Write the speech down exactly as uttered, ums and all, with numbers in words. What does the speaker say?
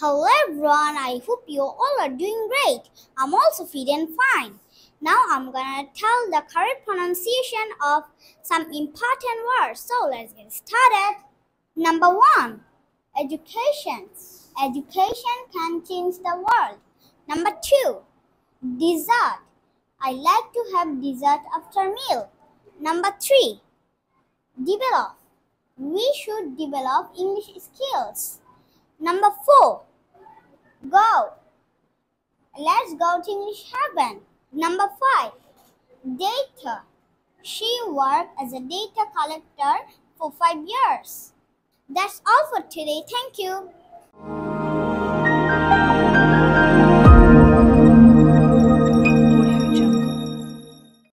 Hello everyone, I hope you all are doing great. I'm also feeling fine. Now I'm gonna tell the correct pronunciation of some important words. So let's get started. Number one, education. Education can change the world. Number two, dessert. I like to have dessert after meal. Number three, develop. We should develop English skills. Number four, go. Let's go to English heaven. Number five, data. She worked as a data collector for five years. That's all for today. Thank you.